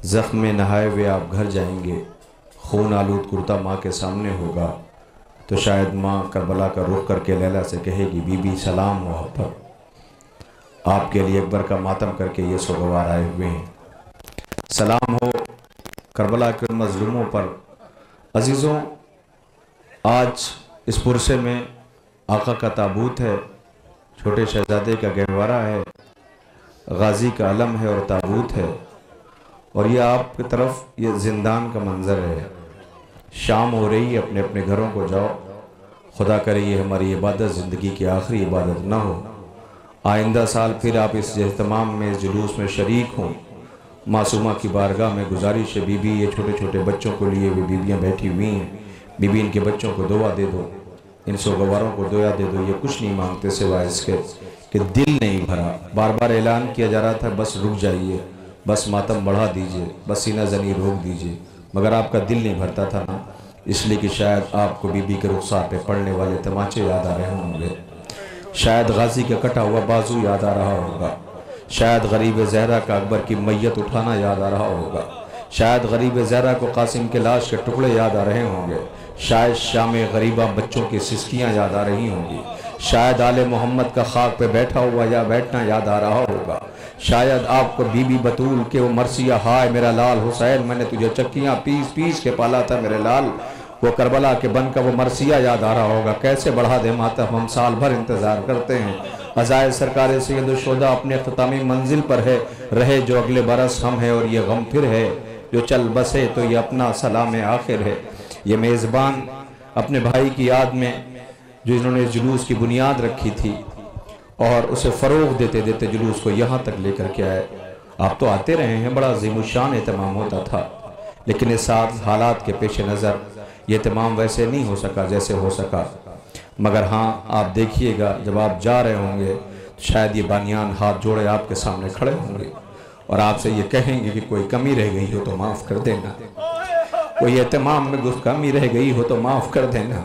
زخم میں نہائے ہوئے آپ گھر جائیں گے، خون آلود کرتا ماں کے سامنے ہوگا تو شاید ماں کربلا کا رخ کر کے لیلا سے کہے گی بی بی سلام محبت، آپ کے لیے اکبر کا ماتم کر کے یہ سوگوار آئے ہوئے ہیں، سلام ہو کربلا کے مظلوموں پر۔ عزیزوں، آج اس پرسے میں آقا کا تابوت ہے، چھوٹے شہزادے کا گہوارہ ہے، غازی کا علم ہے اور تابوت ہے، اور یہ آپ کی طرف یہ زندان کا منظر ہے۔ شام ہو رہی ہے، اپنے اپنے گھروں کو جاؤ، خدا کرے یہ ہماری عبادت زندگی کی آخری عبادت نہ ہو، آئندہ سال پھر آپ اس اہتمام میں اس جلوس میں شریک ہوں۔ معصومہ کی بارگاہ میں گزارش ہے، بی بی یہ چھوٹے چھوٹے بچوں کو لیے ہوئے بیویاں بیٹھی ہوئی ہیں، بی بی ان کے بچوں کو دعا دے دو، ان سوگواروں کو دعا دے دو، یہ کچھ نہیں مانگتے سوائے اس کے کہ دل نہیں بھرا۔ بار بار اعلان کیا جا رہا تھا بس رک جائیے، بس ماتم بڑھا دیجئے، بس سینہ زنی روک دیجئے، مگر آپ کا دل نہیں بھرتا تھا نا، اس لیے کہ شاید آپ کو بی بی کے رخسار پہ پڑنے والے تماچے یاد آ رہے ہوں گے، شاید غازی کا کٹا ہوا بازو یاد آ رہا ہوگا، شاید غریب زہرہ کا اکبر کی میت اٹھانا یاد آ رہا ہوگا، شاید غریب زہرہ کو قاسم کے لاش کے ٹکڑے یاد آ رہے ہوں گے، شاید شام غریبہ بچوں کی سسکیاں یاد آ رہی ہوں گی، شاید آل محمد کا خاک پہ بیٹھا ہوا یا بیٹھنا یاد آ رہا ہوگا، شاید آپ کو بی بی بطول کے وہ مرثیہ ہائے میرا لال حسین میں نے تجھے چکیاں پیس پیس کے پالا تھا میرے لال، وہ کربلا کے بن کا وہ مرثیہ یاد آ رہا ہوگا۔ کیسے بڑھا دے ماتم، ہم سال بھر انتظار کرتے ہیں، عزائے سرکار سید الشہداء اپنے اختتامی منزل پر ہے، رہے جو اگلے برس ہم ہے اور یہ غم پھر ہے، جو چل بسے تو یہ اپنا سلام آخر ہے۔ یہ میزبان اپنے بھائی کی یاد میں جو انہوں نے جلوس کی بنیاد رکھی تھی اور اسے فروغ دیتے دیتے جلوس کو یہاں تک لے کر کے آئے، آپ تو آتے رہے ہیں، بڑا عظیم الشان اہتمام ہوتا تھا، لیکن اس ساتھ حالات کے پیش نظر یہ اہتمام ویسے نہیں ہو سکا جیسے ہو سکا، مگر ہاں آپ دیکھیے گا جب آپ جا رہے ہوں گے شاید یہ بانیان ہاتھ جوڑے آپ کے سامنے کھڑے ہوں گے اور آپ سے یہ کہیں گے کہ کوئی کمی رہ گئی ہو تو معاف کر دینا، کوئی اہتمام میں کمی رہ گئی ہو تو معاف کر دینا۔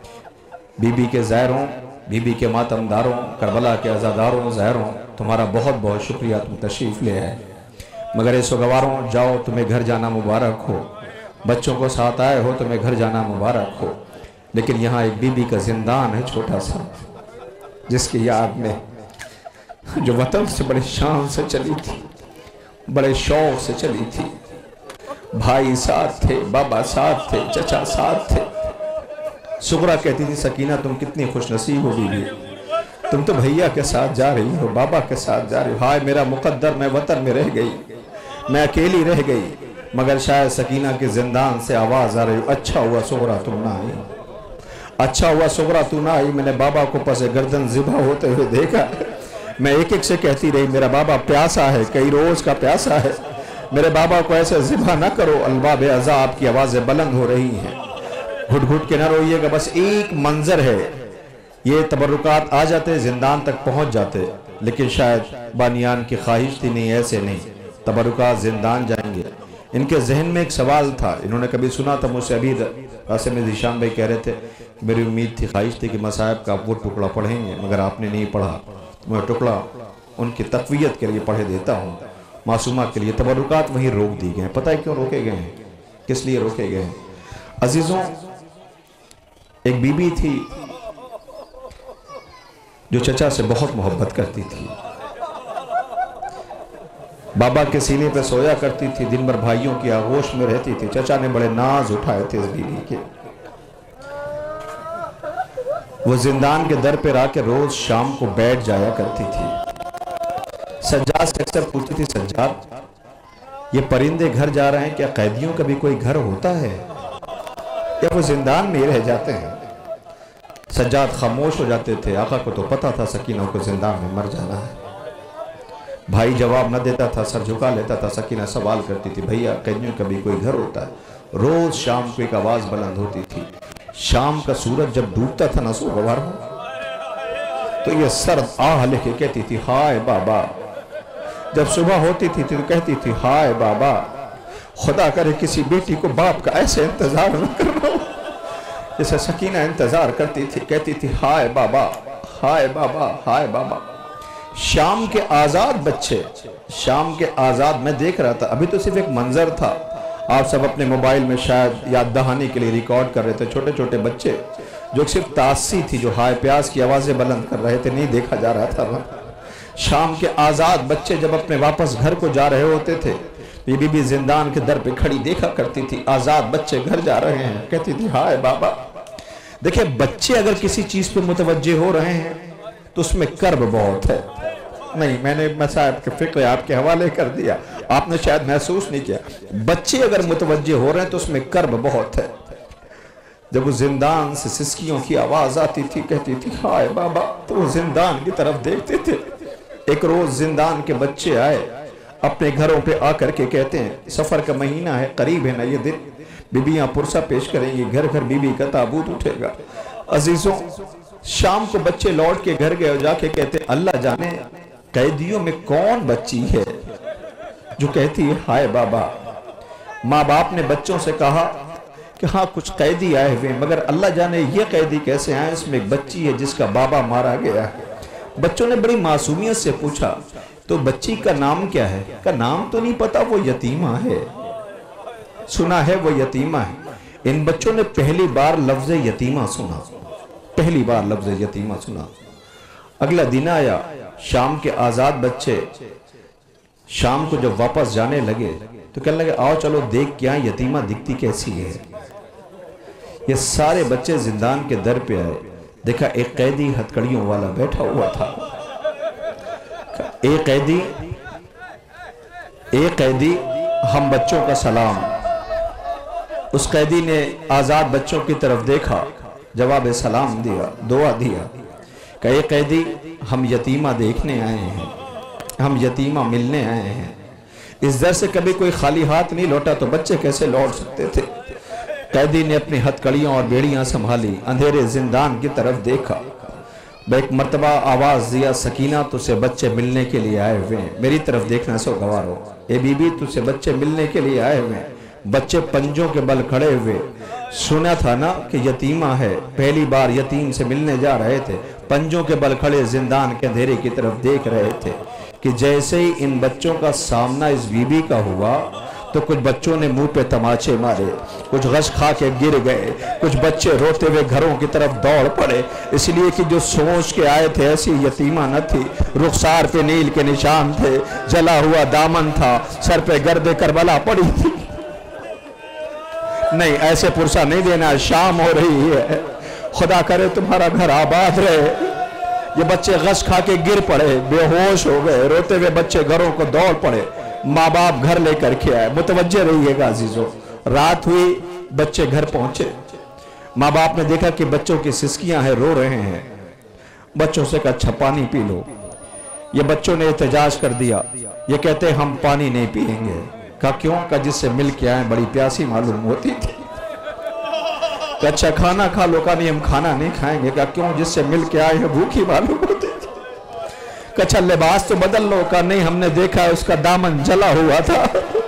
بی بی کے زائروں، بی بی کے ماتمداروں، کربلا کے عزاداروں، زائروں، تمہارا بہت بہت شکریہ، تم تشریف لے آئے، مگر اس سوگواروں جاؤ تمہیں گھر جانا مبارک ہو، بچوں کو ساتھ آئے ہو تمہیں گھر جانا مبارک ہو، لیکن یہاں ایک بی بی کا زندان ہے چھوٹا سا، جس کی یاد میں جو وطن سے بڑے شان سے چلی تھی، بڑے شوق سے چلی تھی، بھائی ساتھ تھے، بابا ساتھ تھے، چچا ساتھ تھے۔ سغرا کہتی تھی سکینہ تم کتنی خوش نصیب ہو بی بی، تم تو بھیا کے ساتھ جا رہی ہو، بابا کے ساتھ جا رہی ہو، ہائے میرا مقدر میں وطن میں رہ گئی، میں اکیلی رہ گئی، مگر شاید سکینہ کے زندان سے آواز آ رہی ہو اچھا ہوا سغرا تم نہ آئی، اچھا ہوا سغرا تو نہ آئی، میں نے بابا کو پس گردن ذبح ہوتے ہوئے دیکھا، میں ایک ایک سے کہتی رہی میرا بابا پیاسا ہے، کئی روز کا پیاسا ہے، میرے بابا کو ایسے ذبح نہ کرو، الباب عذاب کی آوازیں بلند ہو رہی ہیں، گھٹ گھٹ کے نہ روئیے گا، بس ایک منظر ہے، یہ تبرکات آ جاتے زندان تک پہنچ جاتے، لیکن شاید بانیان کی خواہش تھی نہیں ایسے نہیں، تبرکات زندان جائیں گے۔ ان کے ذہن میں ایک سوال تھا، انہوں نے کبھی سنا تھا مجھ سے، ابھی قاسم ذیشان بھائی کہہ رہے تھے میری امید تھی خواہش تھی کہ مصائب کا وہ ٹکڑا پڑھیں گے، مگر آپ نے نہیں پڑھا، میں ٹکڑا ان کی تقویت کے لیے پڑھے دیتا ہوں، معصومہ کے لیے تبرکات وہیں روک دی گئے ہیں۔ پتہ ہے کیوں روکے گئے ہیں، کس لیے روکے گئے ہیں؟ عزیزوں، ایک بی بی تھی جو چچا سے بہت محبت کرتی تھی، بابا کے سینے پہ سویا کرتی تھی، دن بھر بھائیوں کی آغوش میں رہتی تھی، چچا نے بڑے ناز اٹھائے تھے اس بی بی کے، وہ زندان کے در پہ آ کے روز شام کو بیٹھ جایا کرتی تھی، سجاد سے اکثر پوچھتی تھی سجاد یہ پرندے گھر جا رہے ہیں، کیا قیدیوں کا بھی کوئی گھر ہوتا ہے یا وہ زندان میں ہی رہ جاتے ہیں؟ سجاد خاموش ہو جاتے تھے، آقا کو تو پتا تھا سکینہ کو زندان میں مر جانا ہے، بھائی جواب نہ دیتا تھا، سر جھکا لیتا تھا، سکینہ سوال کرتی تھی بھیا قیدیوں کا بھی کوئی گھر ہوتا ہے؟ روز شام کو ایک آواز بلند ہوتی تھی، شام کا سورج جب ڈوبتا تھا نہ سوگوار تو یہ سرد آہ لے کے کہتی تھی ہائے بابا، جب صبح ہوتی تھی تو کہتی تھی ہائے بابا، خدا کرے کسی بیٹی کو باپ کا ایسے انتظار نہ کرنا ہو جیسے سکینہ انتظار کرتی تھی، کہتی تھی ہائے بابا، ہائے بابا، ہائے بابا۔ شام کے آزاد بچے، شام کے آزاد، میں دیکھ رہا تھا، ابھی تو صرف ایک منظر تھا، آپ سب اپنے موبائل میں شاید یاد دہانی کے لیے ریکارڈ کر رہے تھے، چھوٹے چھوٹے بچے جو صرف تاسی تھی، جو ہائے پیاس کی آوازیں بلند کر رہے تھے، نہیں دیکھا جا رہا تھا۔ شام کے آزاد بچے جب اپنے واپس گھر کو جا رہے ہوتے تھے، یہ بی بی زندان کے در پہ کھڑی دیکھا کرتی تھی، آزاد بچے گھر جا رہے ہیں، کہتی تھی ہائے بابا۔ دیکھیں بچے اگر کسی چیز پہ متوجہ ہو رہے ہیں تو اس میں کرب بہت ہے۔ نہیں، میں نے صاحب کے فکر آپ کے حوالے کر دیا، آپ نے شاید محسوس نہیں کیا۔ بچے اگر متوجہ ہو رہے ہیں تو اس میں کرب بہت ہے۔ جب وہ زندان سے سسکیوں کی آواز آتی تھی، کہتی تھی ہائے بابا، تو وہ زندان کی طرف دیکھتے تھے۔ ایک روز زندان کے بچے آئے، اپنے گھروں پہ آ کر کے کہتے ہیں سفر کا مہینہ ہے، قریب ہے نا یہ دن، بیبیاں پرسہ پیش کریں گی، گھر گھر بی بی کا تابوت اٹھے گا۔ عزیزوں، شام کو بچے لوٹ کے گھر گئے اور جا کے کہتے ہیں اللہ جانے قیدیوں میں کون بچی ہے جو کہتی ہے ہائے بابا۔ ماں باپ نے بچوں سے کہا کہ ہاں کچھ قیدی آئے ہوئے، مگر اللہ جانے یہ قیدی کیسے آئے، اس میں ایک بچی ہے جس کا بابا مارا گیا ہے۔ بچوں نے بڑی معصومیت سے پوچھا تو بچی کا نام کیا ہے؟ کا نام تو نہیں پتا، وہ یتیمہ ہے، سنا ہے وہ یتیمہ ہے۔ ان بچوں نے پہلی بار لفظ یتیمہ سنا، پہلی بار لفظ یتیمہ سنا۔ اگلا دن آیا، شام کے آزاد بچے شام کو جب واپس جانے لگے تو کہنے لگے آؤ چلو دیکھ کیا یتیمہ دکھتی کیسی ہے۔ یہ سارے بچے زندان کے در پہ آئے، دیکھا ایک قیدی ہتھکڑیوں والا بیٹھا ہوا تھا۔ ایک قیدی ہم بچوں کا سلام۔ اس قیدی نے آزاد بچوں کی طرف دیکھا، جواب سلام دیا، دعا دیا کہ اے قیدی ہم یتیمہ دیکھنے آئے ہیں، ہم یتیمہ ملنے آئے ہیں۔ اس در سے کبھی کوئی خالی ہاتھ نہیں لوٹا تو بچے کیسے لوٹ سکتے تھے؟ قیدی نے اپنی ہتھکڑیاں اور بیڑیاں سنبھالی، اندھیرے زندان کی طرف دیکھا، ایک مرتبہ آواز دیا سکینہ تجھ سے بچے ملنے کے لیے آئے ہوئے ہیں، میری طرف دیکھنا سو گوار ہو، اے بی بی تجھ سے بچے ملنے کے لیے آئے ہوئے ہیں۔ بچے پنجوں کے بل کھڑے ہوئے، سنا تھا نا کہ یتیمہ ہے، پہلی بار یتیم سے ملنے جا رہے تھے، پنجوں کے بل کھڑے زندان کے اندھیرے کی طرف دیکھ رہے تھے کہ جیسے ہی ان بچوں کا سامنا اس بی بی کا ہوا تو کچھ بچوں نے منہ پہ تماچے مارے، کچھ غش کھا کے گر گئے، کچھ بچے روتے ہوئے گھروں کی طرف دوڑ پڑے، اس لیے کہ جو سوچ کے آئے تھے ایسی یتیمہ نہ تھی، رخسار پہ نیل کے نشان تھے، جلا ہوا دامن تھا، سر پہ گرد کربلا پڑی تھی۔ نہیں، ایسے پرسہ نہیں دینا، شام ہو رہی ہے، خدا کرے تمہارا گھر آباد رہے۔ یہ بچے غش کھا کے گر پڑے، بے ہوش ہو گئے، روتے ہوئے بچے گھروں کو دوڑ پڑے، ماں باپ گھر لے کر کے آئے۔ متوجہ رہیے گا عزیزوں، رات ہوئی، بچے گھر پہنچے، ماں باپ نے دیکھا کہ بچوں کی سسکیاں ہیں، رو رہے ہیں، بچوں سے کہا اچھا پانی پی لو۔ یہ بچوں نے احتجاج کر دیا، یہ کہتے ہم پانی نہیں پیئیں گے۔ کہا کیوں؟ کہا جس سے مل کے آئیں بڑی پیاسی معلوم ہوتی تھی۔ کہا اچھا کھانا کھا لو۔ کہا نہیں ہم کھانا نہیں کھائیں گے۔ کہا کیوں؟ جس سے مل کے آئے ہیں بھوکی معلوم ہوتی تھی۔ کہا اچھا لباس تو بدل لو۔ کہا نہیں ہم نے دیکھا اس کا دامن جلا ہوا تھا۔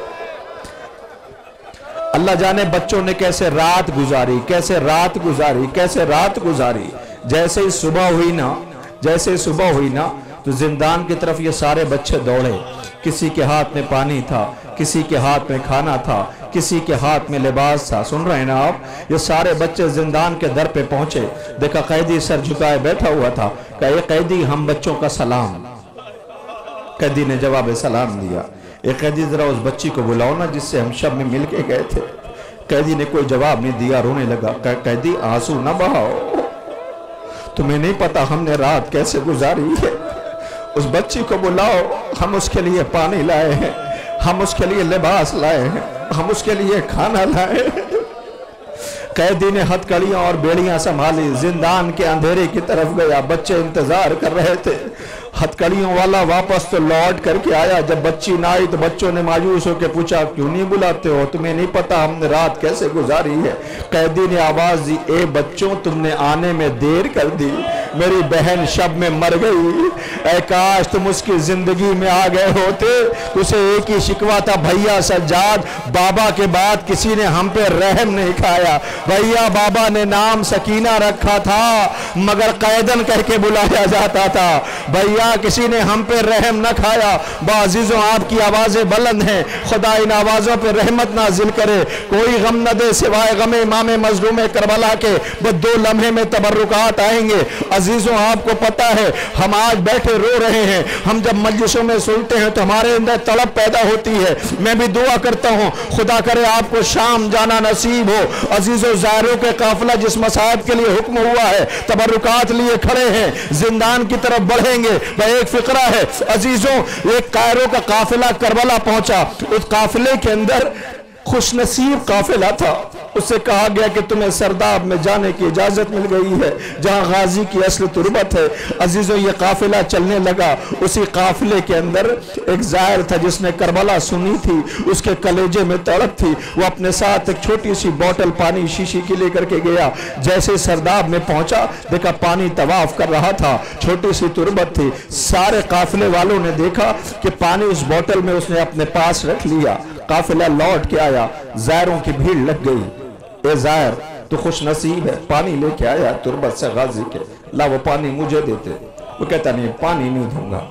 اللہ جانے بچوں نے کیسے رات گزاری، کیسے رات گزاری، کیسے رات گزاری۔ جیسے ہی صبح ہوئی نا تو زندان کی طرف یہ سارے بچے دوڑے، کسی کے ہاتھ میں پانی تھا، کسی کے ہاتھ میں کھانا تھا، کسی کے ہاتھ میں لباس تھا۔ سن رہے ہیں نا آپ؟ یہ سارے بچے زندان کے در پہ پہنچے، دیکھا قیدی سر جھکائے بیٹھا ہوا تھا۔ کہا اے قیدی ہم بچوں کا سلام۔ قیدی نے جواب سلام دیا۔ ایک قیدی ذرا اس بچی کو بلاؤ نا جس سے ہم شب میں مل کے گئے تھے۔ قیدی نے کوئی جواب نہیں دیا، رونے لگا۔ قیدی آنسو نہ بہاؤ، تمہیں نہیں پتا ہم نے رات کیسے گزاری ہے، اس بچی کو بلاؤ، ہم اس کے لیے پانی لائے ہیں، ہم اس کے لیے لباس لائے ہیں، ہم اس کے لیے کھانا لائے ہیں۔ قیدی نے ہتھکڑیاں اور بیڑیاں سنبھالی، زندان کے اندھیرے کی طرف گیا، بچے انتظار کر رہے تھے۔ ہتھکڑیوں والا واپس تو لوٹ کر کے آیا، جب بچی نہ آئی تو بچوں نے مایوس ہو کے پوچھا کیوں نہیں بلاتے ہو، تمہیں نہیں پتا ہم نے رات کیسے گزاری ہے۔ قیدی نے آواز دی اے بچوں تم نے آنے میں دیر کر دی، میری بہن شب میں مر گئی، اے کاش تم اس کی زندگی میں آ گئے ہوتے۔ اسے ایک ہی شکوہ تھا، بھیا سجاد بابا کے بعد کسی نے ہم پہ رحم نہیں کھایا۔ بھیا بابا نے نام سکینہ رکھا تھا مگر قیدن کہہ کے بلایا جاتا تھا، بھیا کسی نے ہم پہ رحم نہ کھایا۔ عزیزوں آپ کی آوازیں بلند ہیں، خدا ان آوازوں پہ رحمت نازل کرے۔ کوئی غم نہ دے سوائے غم امام مظلوم کربلا کے، بس 2 لمحے میں تبرکات آئیں گے۔ عزیزوں آپ کو پتا ہے ہم آج بیٹھے رو رہے ہیں، ہم جب مجلسوں میں سنتے ہیں تو ہمارے اندر طلب پیدا ہوتی ہے۔ میں بھی دعا کرتا ہوں خدا کرے آپ کو شام جانا نصیب ہو۔ عزیزوں زائروں کے قافلہ جس مساعد کے لیے حکم ہوا ہے، تبرکات لیے کھڑے ہیں، زندان کی طرف بڑھیں گے۔ ایک فقرہ ہے عزیزوں، ایک قائروں کا قافلہ کربلا پہنچا، اس قافلے کے اندر خوش نصیب قافلہ تھا، اس سے کہا گیا کہ تمہیں سرداب میں جانے کی اجازت مل گئی ہے جہاں غازی کی اصل تربت ہے۔ عزیزوں یہ قافلہ چلنے لگا، اسی قافلے کے اندر ایک زائر تھا جس نے کربلا سنی تھی، اس کے کلیجے میں تڑپ تھی، وہ اپنے ساتھ ایک چھوٹی سی بوتل پانی شیشی کی لے کر کے گیا۔ جیسے سرداب میں پہنچا دیکھا پانی طواف کر رہا تھا، چھوٹی سی تربت تھی، سارے قافلے والوں نے دیکھا کہ پانی اس بوتل میں اس نے اپنے پاس رکھ لیا۔ قافلہ لوٹ کے آیا، زائروں کی بھیڑ لگ گئی، اے زائر تو خوش نصیب ہے، پانی لے کے آیا تربت سے غازی کے، لا وہ پانی مجھے دیتے۔ وہ کہتا نہیں پانی نہیں دوں گا،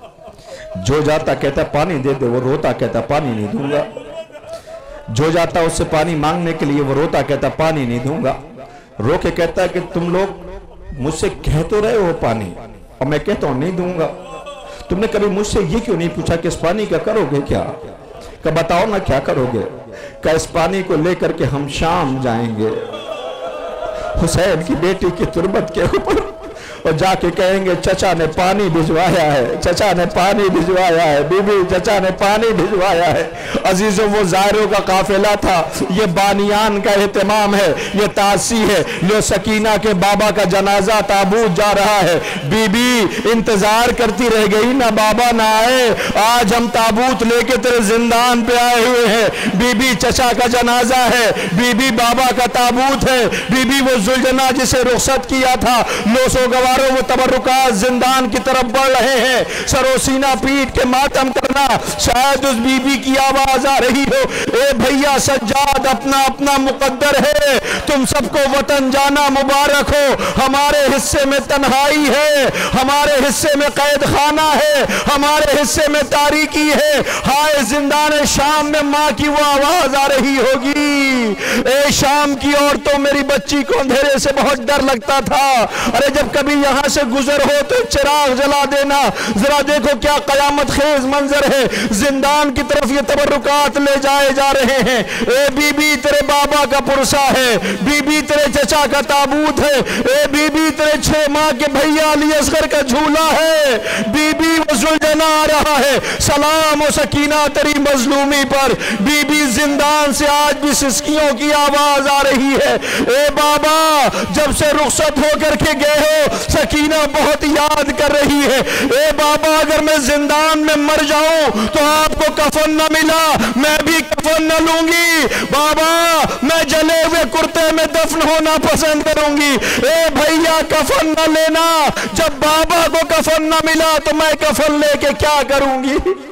جو جاتا کہتا پانی دے دے، وہ روتا کہتا پانی نہیں دوں گا، جو جاتا اس سے پانی مانگنے کے لیے وہ روتا کہتا پانی نہیں دوں گا، رو کے کہتا کہ تم لوگ مجھ سے کہہ تو رہے ہو پانی اور میں کہتا ہوں نہیں دوں گا، تم نے کبھی مجھ سے یہ کیوں نہیں پوچھا کہ اس پانی کا کرو گے کیا؟ کہ بتاؤ نا کیا کرو گے؟ کہ اس پانی کو لے کر کے ہم شام جائیں گے حسین کی بیٹی کی تربت کے اوپر اور جا کے کہیں گے چچا نے پانی بھجوایا ہے، چچا نے پانی بھجوایا ہے، بی بی چچا نے پانی بھجوایا ہے۔ عزیزوں وہ زائروں کا قافلہ تھا، یہ بانیان کا اہتمام ہے، یہ تاسی ہے، جو سکینہ کے بابا کا جنازہ تابوت جا رہا ہے، بی بی انتظار کرتی رہ گئی نہ بابا نہ آئے، آج ہم تابوت لے کے تیرے زندان پہ آئے ہوئے ہیں، بی بی چچا کا جنازہ ہے، بی بی بابا کا تابوت ہے، بی بی وہ زلجنہ جسے رخصت کیا تھا، 900 گواروں وہ تبرکات زندان کی طرف بڑھ رہے ہیں، سر و سینہ پیٹ کے ماتم کرنا، شاید اس بی بی کی آواز آ رہی ہو، اے بھیا سجاد اپنا اپنا مقدر ہے، تم سب کو وطن جانا مبارک ہو، ہمارے حصے میں تنہائی ہے، ہمارے حصے میں قید خانہ ہے، ہمارے حصے میں تاریکی ہے، ہائے زندان شام میں ماں کی وہ آواز آ رہی ہوگی، اے شام کی عورتوں میری بچی کو اندھیرے سے بہت ڈر لگتا تھا، ارے جب کبھی یہاں سے گزر ہو تو چراغ جلا دینا، ذرا دیکھو کیا قیامت خیز منظر ہے، زندان کی طرف یہ تبرکات لے جائے جا رہے ہیں، اے بی بی تیرے بابا کا پرسا ہے، بی بی تیرے چچا کا تابوت ہے، اے بی بی تیرے 6 ماہ کے بھیا علی اصغر کا جھولا ہے، بی بی وہ زلجنہ آ رہا ہے، سلام و سکینہ تیری مظلومی پر، بی بی زندان سے آج بھی سسکیوں کی آواز آ رہی ہے، اے بابا جب سے رخصت ہو کر کے گئے ہو سکینہ بہت یاد کر رہی ہے، اے بابا اگر میں زندان میں مر جاؤں تو آپ کو کفن نہ ملا میں بھی کفن نہ لوں گی، بابا میں جلے ہوئے کرتے میں دفن ہونا پسند کروں گی، اے بھیا کفن نہ لینا، جب بابا کو کفن نہ ملا تو میں کفن لے کے کیا کروں گی؟